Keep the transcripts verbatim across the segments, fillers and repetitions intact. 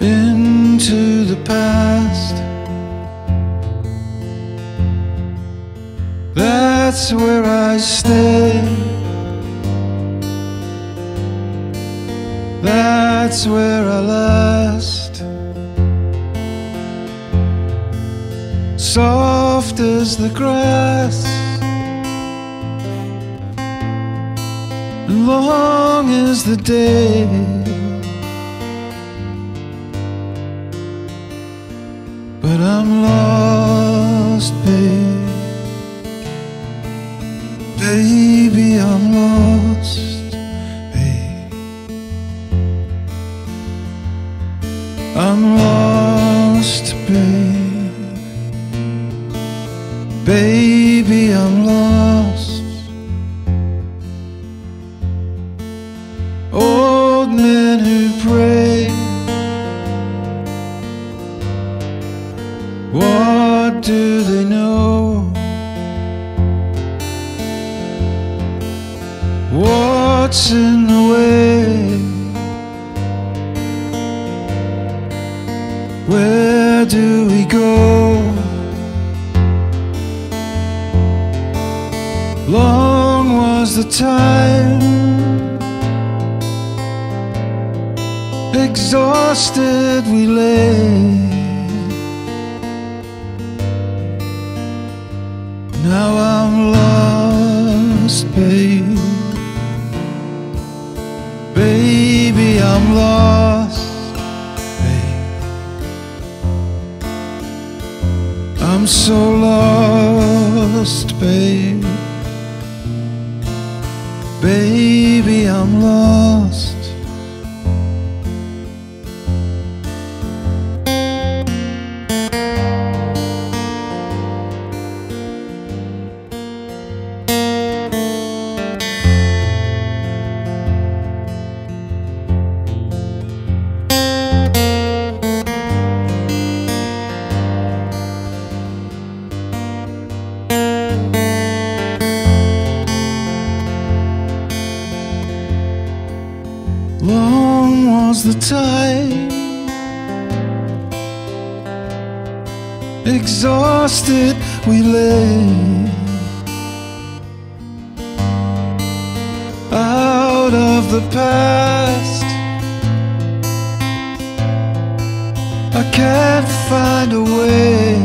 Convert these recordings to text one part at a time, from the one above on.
into the past. That's where I stay. That's where I last. Soft as the grass, and long as the day. But I'm lost, babe. Baby, I'm lost, babe. I'm lost, babe. Baby, I'm lost. Old men who pray, what do they know? What's in the way? Where do we go? Long was the time, exhausted we lay. Now I'm lost, babe. Baby, I'm lost, babe. I'm so lost, babe. Baby, I'm lost. Long was the time, exhausted we lay. Out of the past, I can't find a way.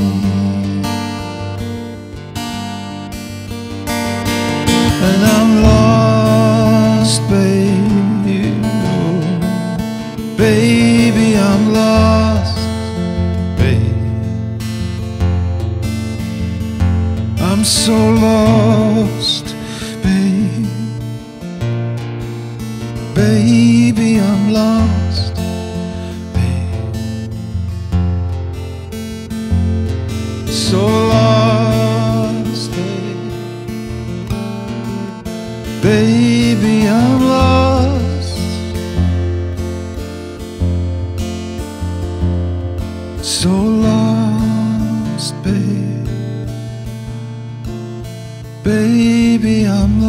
And I'm lost, babe. Baby, I'm lost, babe. I'm so lost, babe. Baby, I'm lost, babe. So lost, babe. Baby, I'm lost. So lost, babe. Baby, I'm